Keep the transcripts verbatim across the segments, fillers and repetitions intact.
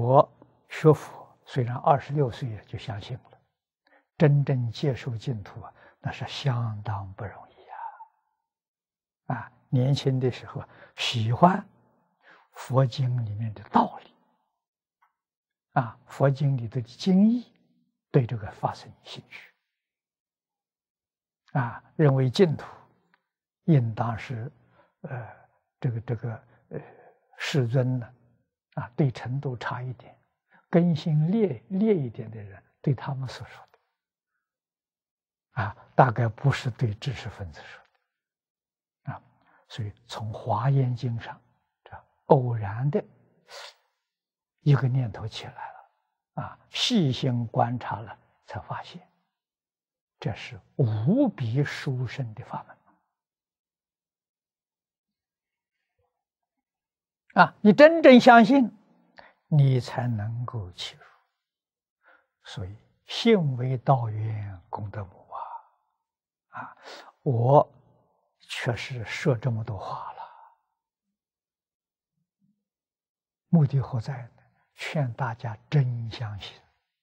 我学佛虽然二十六岁就相信了，真正接受净土啊，那是相当不容易啊！啊，年轻的时候喜欢佛经里面的道理，啊，佛经里的经义，对这个发生兴趣，啊，认为净土应当是，呃，这个这个呃，世尊呢，啊，对程度差一点，根性劣劣一点的人对他们所说的，啊，大概不是对知识分子说的，啊，所以从《华严经》上，这偶然的一个念头起来了，啊，细心观察了，才发现这是无比殊胜的法门。啊，你真正相信，你才能够起入。所以，信为道源，功德母啊！啊，我确实说这么多话了，目的何在呢？劝大家真相信，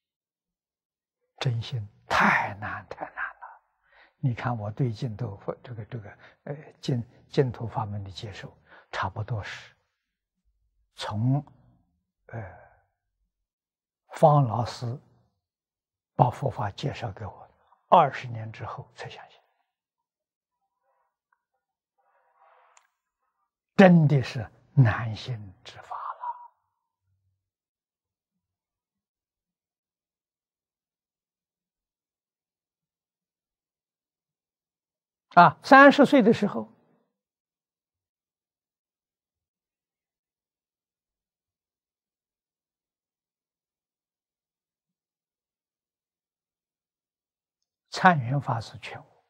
真心太难太难了。你看我对净土这个这个呃净净土法门的接受，差不多是从呃方老师把佛法介绍给我，二十年之后才相信，真的是难信之法了。啊，三十岁的时候，参云法师劝我，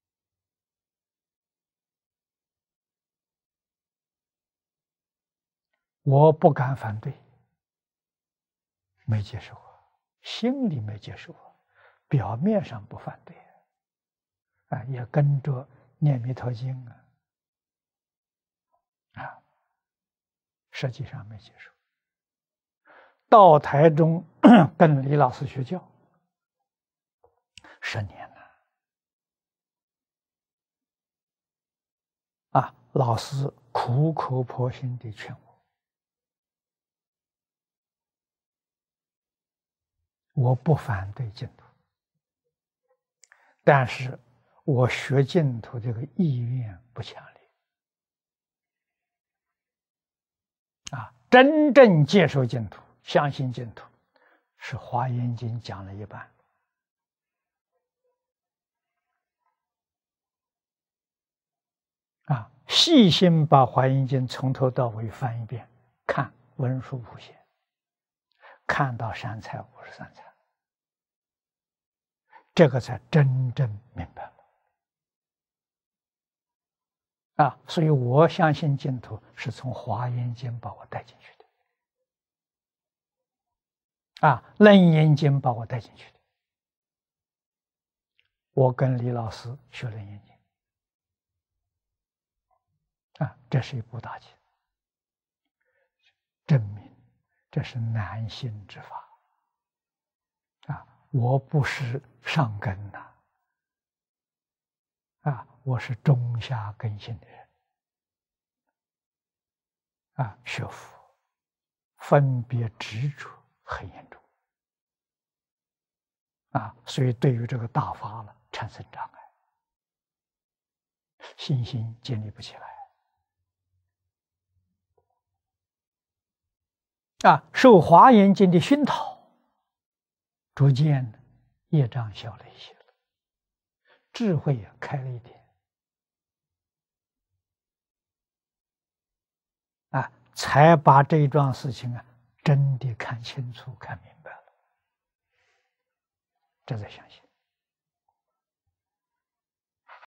我不敢反对，没接受啊，心里没接受啊，表面上不反对，啊，也跟着念弥陀经啊，啊，实际上没接受。到台中跟李老师学教十年了，啊，老师苦口婆心地劝我，我不反对净土，但是我学净土这个意愿不强烈，啊，真正接受净土、相信净土，是《华严经》讲了一半。啊，细心把《华严经》从头到尾翻一遍，看文殊普贤，看到三才五十三参，这个才真正明白了。啊，所以我相信净土是从《华严经》把我带进去的，啊，《楞严经》把我带进去的。我跟李老师学《楞严经》。啊，这是一部大经，证明这是难信之法。啊，我不是上根呐，啊，我是中下根性的人。啊，学佛分别执着很严重。啊，所以对于这个大法了产生障碍，信心建立不起来。啊，受《华严经》的熏陶，逐渐业障小了一些了，智慧也开了一点，啊，才把这一桩事情啊真的看清楚、看明白了，这才相信。